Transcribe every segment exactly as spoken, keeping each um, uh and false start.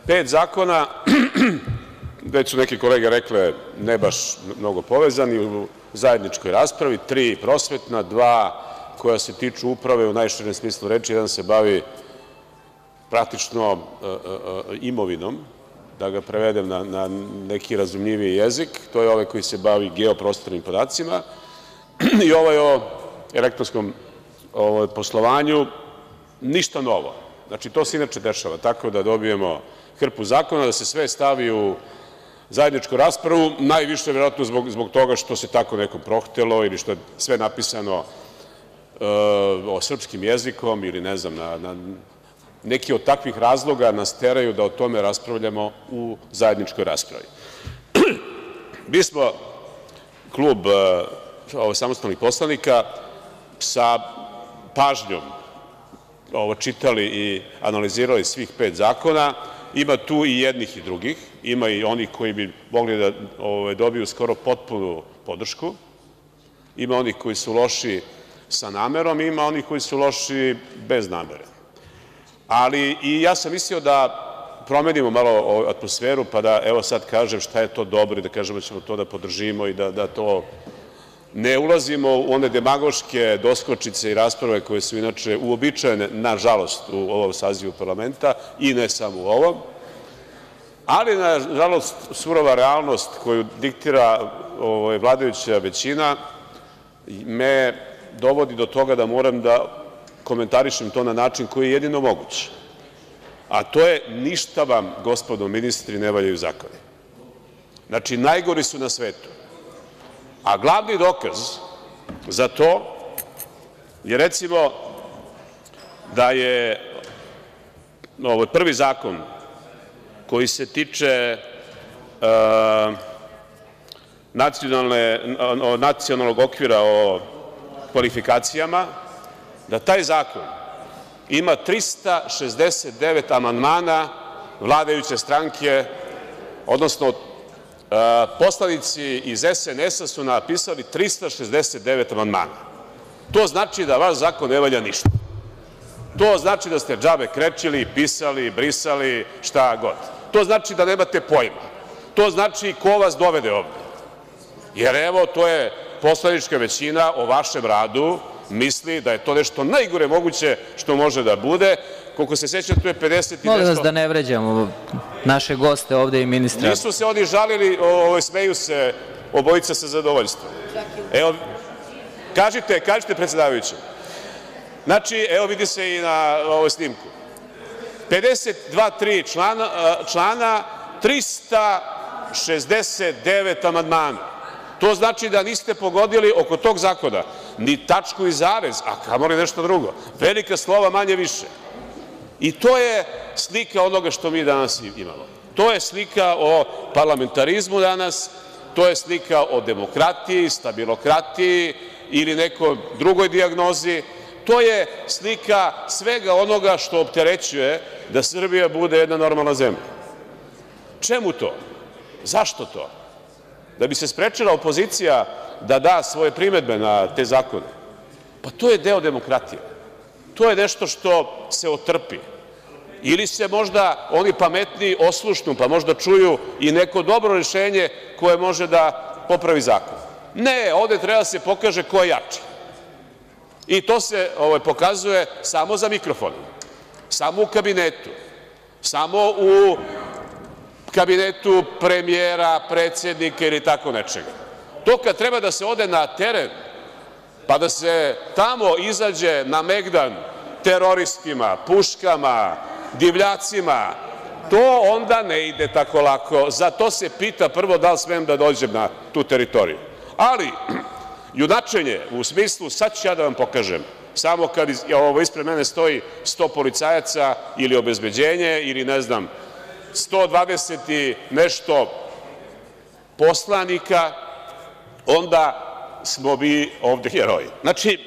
Pet zakona, već su neke kolege rekle, ne baš mnogo povezani u zajedničkoj raspravi, tri prosvetna, dva koja se tiču uprave u najširem smislu reči, jedan se bavi praktično imovinom, da ga prevedem na neki razumljiviji jezik, to je ovaj koji se bavi geoprostornim podacima i ovaj o elektronskom poslovanju, ništa novo. Znači, to se inače dešava, tako da dobijemo hrpu zakona, da se sve stavi u zajedničku raspravu, najviše verovatno zbog toga što se tako nekom prohtelo ili što je sve napisano o srpskim jezikom ili ne znam, neki od takvih razloga nas teraju da o tome raspravljamo u zajedničkoj raspravi. Mi smo, klub samostalnih poslanika, sa pažnjom čitali i analizirali svih pet zakona. Ima tu i jednih i drugih. Ima i onih koji bi mogli da dobiju skoro potpunu podršku. Ima onih koji su loši sa namerom, ima onih koji su loši bez namere. Ali i ja sam mislio da promenimo malo atmosferu, pa da evo sad kažem šta je to dobro i da kažemo da ćemo to da podržimo i da to ne ulazimo u one demagoške doskočice i rasprave koje su inače uobičajene, nažalost, u ovom sazivu parlamenta i ne samo u ovom, ali nažalost surova realnost koju diktira vladajuća većina me dovodi do toga da moram da komentarišem to na način koji je jedino moguć, a to je ništa vam, gospodo ministri, ne valjaju zakoni. Znači, najgori su na svetu. A glavni dokaz za to je, recimo, da je prvi zakon koji se tiče nacionalnog okvira o kvalifikacijama, da taj zakon ima trista šezdeset devet amandmana vladajuće stranke, odnosno poslanici iz es en es a su napisali trista šezdeset devet amandmana. To znači da vaš zakon ne valja ništa. To znači da ste džabe krečili, pisali, brisali, šta god. To znači da nemate pojma. To znači ko vas dovede ovde. Jer evo, to je poslanička većina o vašem radu misli da je to nešto najgore moguće što može da bude. Koliko se sećam, tu je pedeset i nešto... Molim vas da ne vređamo naše goste ovde i ministra. Nisu se oni žalili, smeju se obojica sa zadovoljstvom. Evo, kažite, kažite predsedavajući. Znači, evo vidi se i na ovoj snimku. pedeset dva, tri člana, trista šezdeset devet amandmana. To znači da niste pogodili oko tog zakona ni tačku i zarez, a kamoli nešto drugo. Velika slova, manje više. I to je slika onoga što mi danas imamo. To je slika o parlamentarizmu danas, to je slika o demokratiji, stabilokratiji ili nekoj drugoj dijagnozi. To je slika svega onoga što opterećuje da Srbija bude jedna normalna zemlja. Čemu to? Zašto to? Da bi se sprečila opozicija da da svoje primedbe na te zakone? Pa to je deo demokratije. To je nešto što se otrpi. Ili se možda oni pametniji oslušnu, pa možda čuju i neko dobro rešenje koje može da popravi zakon. Ne, ovde treba da se pokaže ko je jači. I to se pokazuje samo za mikrofonom, samo u kabinetu, samo u kabinetu premijera, predsednika ili tako nečega. To kad treba da se ode na teren, pa da se tamo izađe na megdan teroristima, puškama, divljacima, to onda ne ide tako lako. Za to se pita prvo da li smem da dođem na tu teritoriju. Ali, junačenje u smislu sad ću ja da vam pokažem, samo kad ispred mene stoji sto policajaca ili obezbeđenje ili ne znam, sto dvadeset i nešto poslanika, onda smo mi ovde heroji. Znači,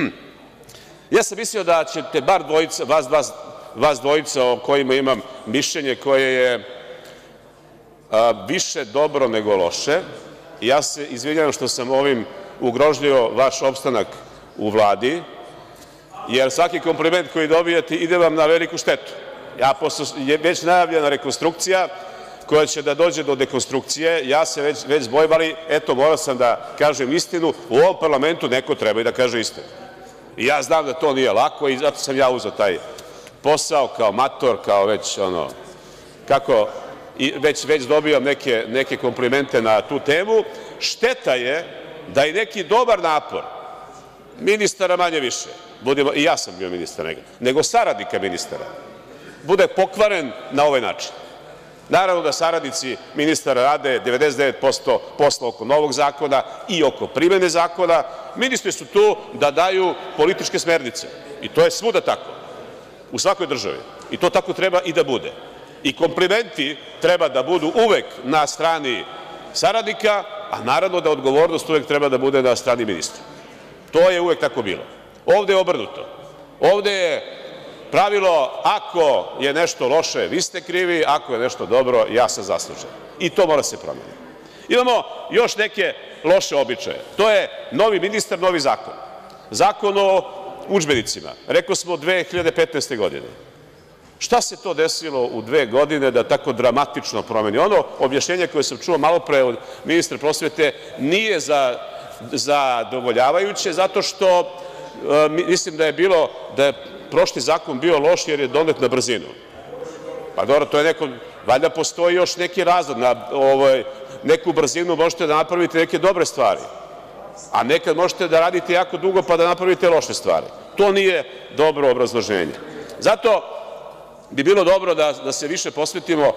ja sam mislio da ćete bar dvojica, vas dvojica o kojima imam mišljenje koje je više dobro nego loše, ja se izvinjavam što sam ovim ugrožio vaš opstanak u Vladi, jer svaki kompliment koji dobijete ide vam na veliku štetu. Ja, pošto je već najavljena rekonstrukcija koja će da dođe do dekonstrukcije, ja se već, već bojim, ali eto, morao sam da kažem istinu. U ovom parlamentu neko treba i da kaže istinu. I ja znam da to nije lako i zato sam ja uzeo taj posao kao mator, kao već ono, kako, i već, već dobijam neke, neke komplimente na tu temu. Šteta je da i neki dobar napor ministara manje više, budimo, i ja sam bio ministar nekada, nego saradnika ministara, bude pokvaren na ovaj način. Naravno da saradnici ministara rade devedeset devet posto posla oko novog zakona i oko primene zakona. Ministri su tu da daju političke smernice i to je svuda tako, u svakoj državi. I to tako treba i da bude. I komplimenti treba da budu uvek na strani saradnika, a naravno da odgovornost uvek treba da bude na strani ministra. To je uvek tako bilo. Ovde je obrnuto. Ovde je pravilo, ako je nešto loše, vi ste krivi, ako je nešto dobro, ja sam zaslužen. I to mora se promeniti. Imamo još neke loše običaje. To je novi ministar, novi zakon. Zakon o udžbenicima. Rekao smo dve hiljade petnaeste. godine. Šta se to desilo u dve godine da tako dramatično promeni? Ono objašnjenje koje sam čuo malo pre od ministra prosvete nije zadovoljavajuće, zato što mislim da je bilo, da je prošli zakon bio loš jer je donet na brzinu. Pa dobro, to je neko, valjda postoji još neki razlog, na neku brzinu možete da napravite neke dobre stvari, a nekad možete da radite jako dugo pa da napravite loše stvari. To nije dobro obrazloženje. Zato bi bilo dobro da se više posvetimo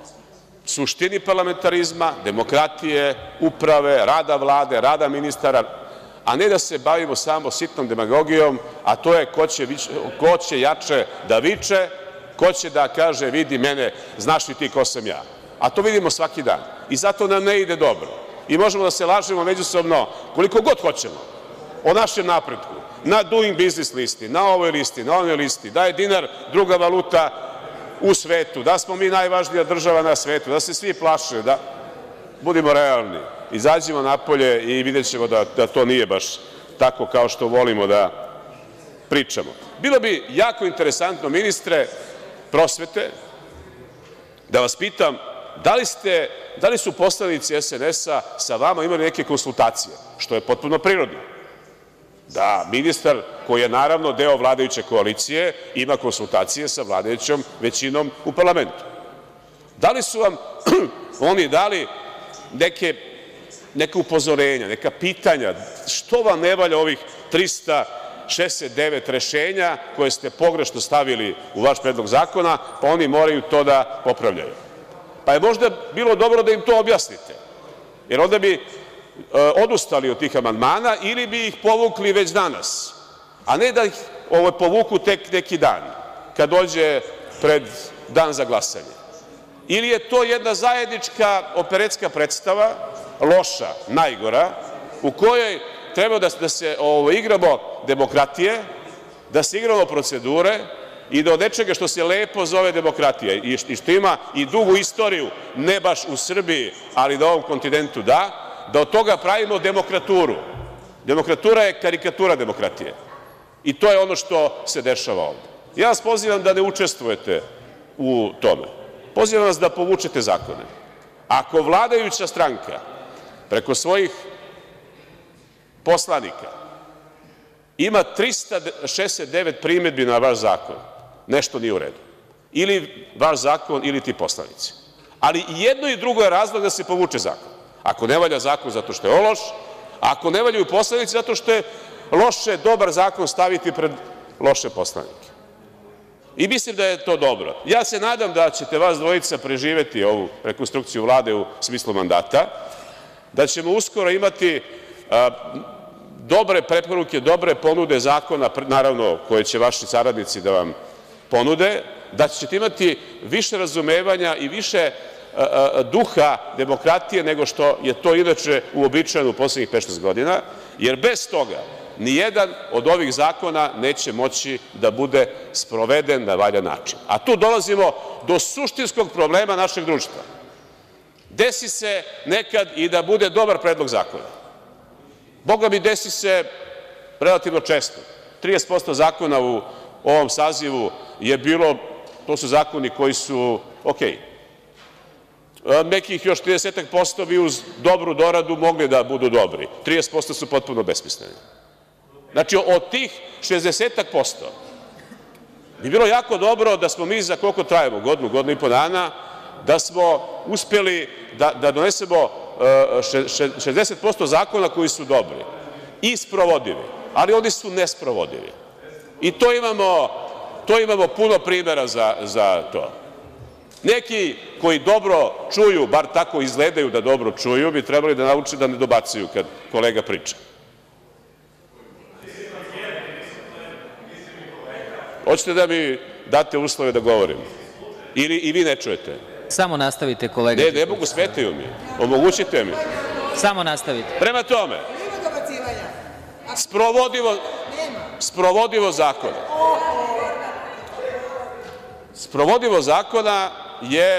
suštini parlamentarizma, demokratije, uprave, rada Vlade, rada ministara, a ne da se bavimo samo sitnom demagogijom, a to je ko će jače da viče, ko će da kaže vidi mene, znaš li ti ko sam ja. A to vidimo svaki dan. I zato nam ne ide dobro. I možemo da se lažemo međusobno koliko god hoćemo o našem napretku, na Doing Business listi, na ovoj listi, na onoj listi, da je dinar druga valuta u svetu, da smo mi najvažnija država na svetu, da se svi plaše, da budimo realni. Izađimo napolje i vidjet ćemo da to nije baš tako kao što volimo da pričamo. Bilo bi jako interesantno, ministre prosvete, da vas pitam da li su poslanici es en es-a sa vama imali neke konsultacije, što je potpuno prirodno, da ministar koji je naravno deo vladajuće koalicije ima konsultacije sa vladajućom većinom u parlamentu. Da li su vam oni dali neke neka upozorenja, neka pitanja, što vam ne valja ovih trista šezdeset devet rešenja koje ste pogrešno stavili u vaš predlog zakona, pa oni moraju to da popravljaju. Pa je možda bilo dobro da im to objasnite, jer onda bi odustali od tih amandmana ili bi ih povukli već danas, a ne da ih povuku tek neki dan, kad dođe pred dan za glasanje. Ili je to jedna zajednička operetska predstava, loša, najgora, u kojoj treba da se igramo demokratije, da se igramo procedure i da od nečega što se lepo zove demokratija i što ima i dugu istoriju, ne baš u Srbiji, ali na ovom kontinentu da, da od toga pravimo demokraturu. Demokratura je karikatura demokratije i to je ono što se dešava ovde. Ja vas pozivam da ne učestvujete u tome. Pozivam vas da povučete zakone. Ako vladajuća stranka preko svojih poslanika ima trista šezdeset devet primedbi na vaš zakon, nešto nije u redu. Ili vaš zakon ili ti poslanici. Ali i jedno i drugo je razlog da se povuče zakon. Ako ne valja zakon zato što je loš, ako ne valjaju poslanici zato što je loše dobar zakon staviti pred loše poslanike. I mislim da je to dobro. Ja se nadam da ćete vas dvojica preživeti ovu rekonstrukciju Vlade u smislu mandata, da ćemo uskoro imati dobre preporuke, dobre ponude zakona, naravno, koje će vaši saradnici da vam ponude, da ćete imati više razumevanja i više duha demokratije nego što je to inače uobičajeno u poslednjih pet šest godina, jer bez toga nijedan od ovih zakona neće moći da bude sproveden na valjan način. A tu dolazimo do suštinskog problema našeg društva. Desi se nekad i da bude dobar predlog zakona. Boga mi, desi se relativno često. trideset posto zakona u ovom sazivu je bilo to su zakoni koji su okej. Nekih još trideset posto bi uz dobru doradu mogli da budu dobri, trideset posto su potpuno besmisleni. Znači, od tih šezdeset posto bi bilo jako dobro da smo mi za koliko trajemo, godinu, godinu i po dana, da smo uspeli da donesemo šezdeset posto zakona koji su dobri i sprovodivi, ali oni su nesprovodivi. I to imamo puno primera za to. Neki koji dobro čuju, bar tako izgledaju da dobro čuju, bi trebali da nauče da ne dobacuju kad kolega priča. Hoćete da mi date uslove da govorim? Ili i vi ne čujete? Samo nastavite, kolega. Ne, ne mogu, smetaju mi. Omogućite mi. Samo nastavite. Prema tome, sprovodivo zakona. Sprovodivo zakona je,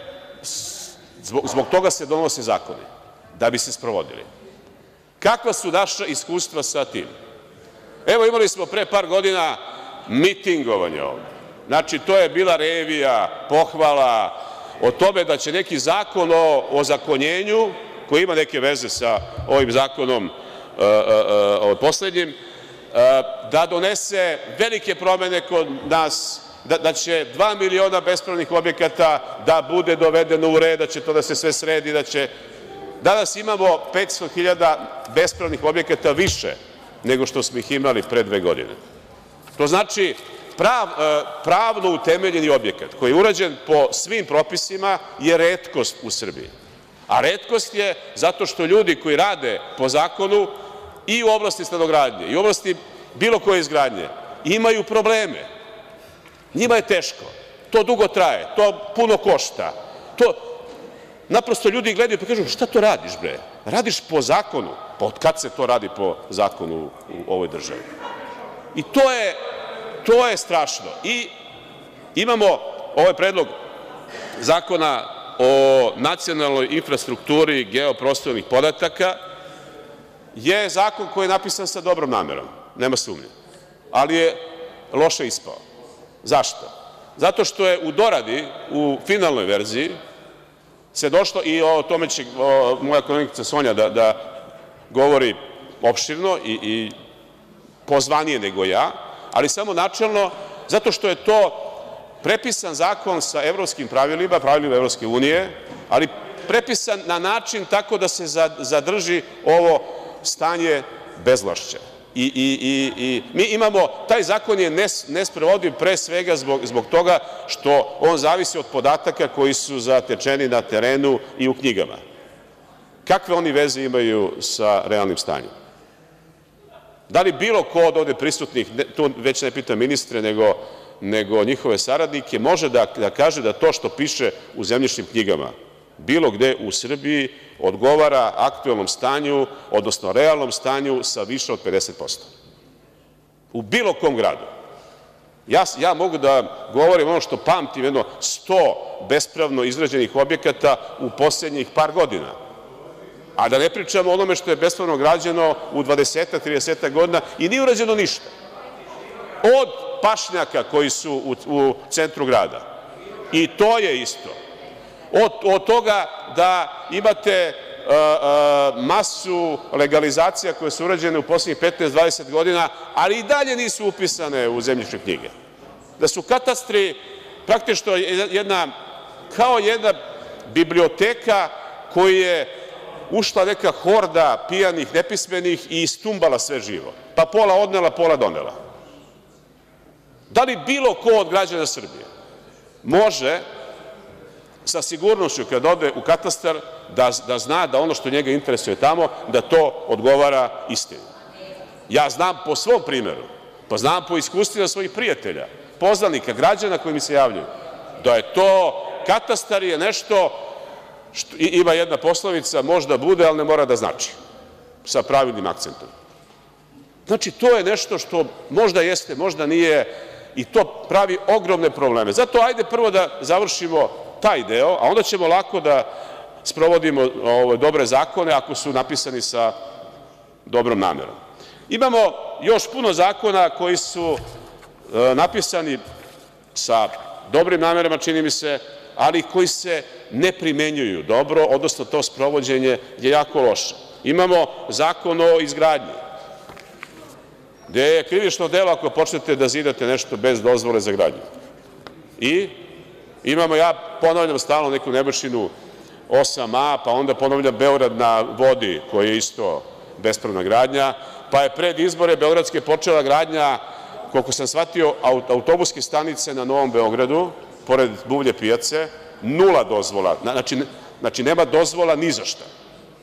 zbog toga se donose zakoni, da bi se sprovodili. Kakva su naša iskustva sa tim? Evo, imali smo pre par godina mitingovanje ovde. Znači, to je bila revija, pohvala o tome da će neki zakon o ozakonjenju, koji ima neke veze sa ovim zakonom poslednjim, da donese velike promene kod nas, da će dva miliona bespravnih objekata da bude dovedeno u red, da će to da se sve sredi, da će... Danas imamo petsto hiljada bespravnih objekata više nego što smo ih imali pre dve godine. To znači pravno utemeljeni objekat koji je urađen po svim propisima je retkost u Srbiji. A retkost je zato što ljudi koji rade po zakonu i u oblasti stanogradnje i u oblasti bilo koje izgradnje imaju probleme. Njima je teško, to dugo traje, to puno košta. Naprosto ljudi gledaju pa kažu šta to radiš bre? Radiš po zakonu? Pa od kad se to radi po zakonu u ovoj državi? I to je strašno. I imamo ovaj predlog zakona o nacionalnoj infrastrukturi geoprostornih podataka, je zakon koji je napisan sa dobrom namerom, nema sumnje, ali je loše ispao. Zašto? Zato što je u doradi, u finalnoj verziji, se došlo, i o tome će moja koleginica Sonja da govori opširno i pozvanije nego ja, ali samo načelno, zato što je to prepisan zakon sa evropskim pravilima, pravilima Evropske unije, ali prepisan na način tako da se zadrži ovo stanje bezvlašća. I mi imamo, taj zakon je nesprovodiv pre svega zbog toga što on zavisi od podataka koji su zatečeni na terenu i u knjigama. Kakve oni veze imaju sa realnim stanjem? Da li bilo ko od ovde prisutnih, tu već ne pitam ministre, nego njihove saradnike, može da kaže da to što piše u zemljišnim knjigama bilo gde u Srbiji odgovara aktuelnom stanju, odnosno realnom stanju sa više od pedeset posto? U bilo kom gradu. Ja mogu da govorim ono što pamtim, jedno sto bespravno izgrađenih objekata u poslednjih par godina, a da ne pričamo o onome što je bespravno građeno u dvadesetak, tridesetak godina i nije urađeno ništa. Od pašnjaka koji su u centru grada, i to je isto. Od toga da imate masu legalizacija koje su urađene u poslednjih petnaest, dvadeset godina, ali i dalje nisu upisane u zemljišne knjige. Da su katastri praktično jedna, kao jedna biblioteka koju je ušla neka horda pijanih, nepismenih i istumbala sve živo. Pa pola odnela, pola donela. Da li bilo ko od građana Srbije može sa sigurnošću kad ode u katastar da zna da ono što njega interesuje tamo, da to odgovara istini? Ja znam po svom primeru, pa znam po iskustvima svojih prijatelja, poznanika, građana koji mi se javljaju, da je to, katastar je nešto, ima jedna poslovica, možda bude, ali ne mora da znači, sa pravilnim akcentom. Znači, to je nešto što možda jeste, možda nije, i to pravi ogromne probleme. Zato ajde prvo da završimo taj deo, a onda ćemo lako da sprovodimo dobre zakone ako su napisani sa dobrom namerom. Imamo još puno zakona koji su napisani sa dobrim namerama, čini mi se, ali koji se ne primenjuju dobro, odnosno to sprovođenje je jako loše. Imamo Zakon o izgradnji, gde je krivično delo ako počnete da zidate nešto bez dozvole za gradnju. I imamo, ja ponavljam stalno neku Nebojšinu osam a, pa onda ponavljam Beograd na vodi, koji je isto bespravna gradnja, pa je pred izbore beogradske počela gradnja, koliko sam shvatio, autobuske stanice na Novom Beogradu, pored Buvlje pijace, nula dozvola, znači, znači nema dozvola ni za šta.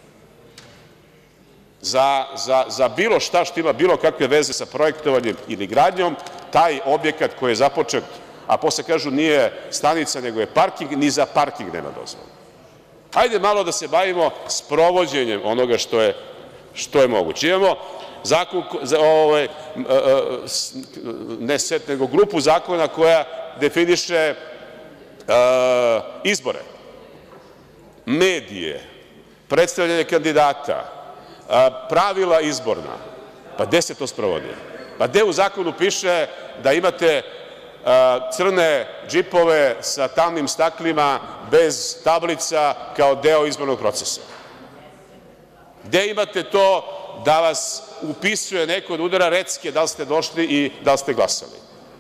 Za, za, za bilo šta što ima bilo kakve veze sa projektovanjem ili gradnjom, taj objekat koji je započet, a posle kažu nije stanica nego je parking, ni za parking nema dozvola. Hajde malo da se bavimo sprovođenjem onoga što je, što je moguće. Imamo zakon, ovaj, ne set, nego grupu zakona koja definiše uh, izbore, medije, predstavljanje kandidata, uh, pravila izborna. Pa gde se to sprovodi? Pa gde u zakonu piše da imate uh, crne džipove sa tamnim staklima, bez tablica, kao deo izbornog procesa? Gde imate to da vas upisuje neko da udara recke da li ste došli i da li ste glasali?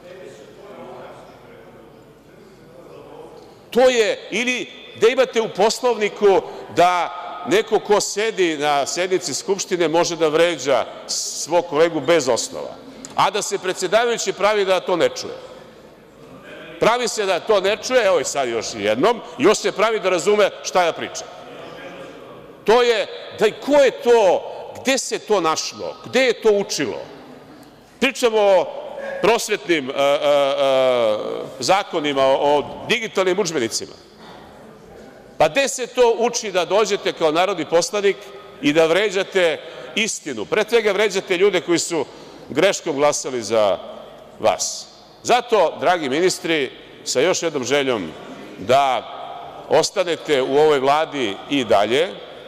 To je, ili gde imate u Poslovniku da neko ko sedi na sednici Skupštine može da vređa svog kolegu bez osnova, a da se predsedavajući pravi da to ne čuje? Pravi se da to ne čuje, evo i sad još jednom, i još se pravi da razume šta ja pričam. To je, daj, ko je to, gde se to našlo, gde je to učilo? Pričamo o prosvetnim uh, uh, uh, zakonima, o digitalnim udžbenicima. Pa gde se to uči da dođete kao narodni poslanik i da vređate istinu? Pre svega vređate ljude koji su greškom glasali za vas. Zato, dragi ministri, sa još jednom željom da ostanete u ovoj Vladi i dalje,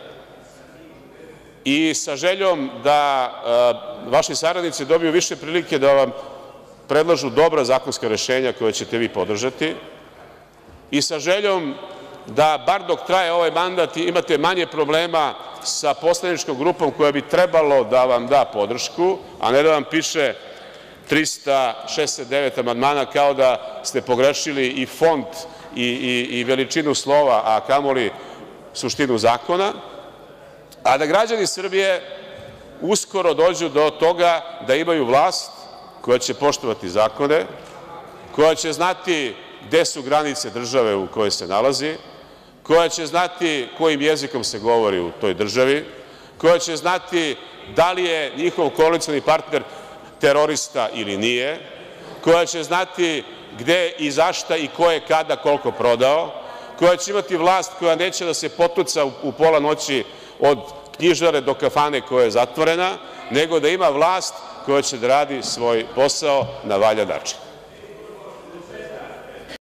i sa željom da uh, vaši saradnici dobiju više prilike da vam predlažu dobra zakonska rešenja koje ćete vi podržati, i sa željom da bar dok traje ovaj mandat imate manje problema sa poslaničkom grupom koja bi trebalo da vam da podršku, a ne da vam piše trista šezdeset devet amandmana kao da ste pogrešili i font i, i, i veličinu slova, a kamoli suštinu zakona, a da građani Srbije uskoro dođu do toga da imaju vlast koja će poštovati zakone, koja će znati gde su granice države u kojoj se nalazi, koja će znati kojim jezikom se govori u toj državi, koja će znati da li je njihov koalicioni partner terorista ili nije, koja će znati gde i za šta i ko je kada koliko prodao, koja će imati vlast koja neće da se potuca u, u pola noći od knjižare do kafane koja je zatvorena, nego da ima vlast koja će da radi svoj posao na valjan način.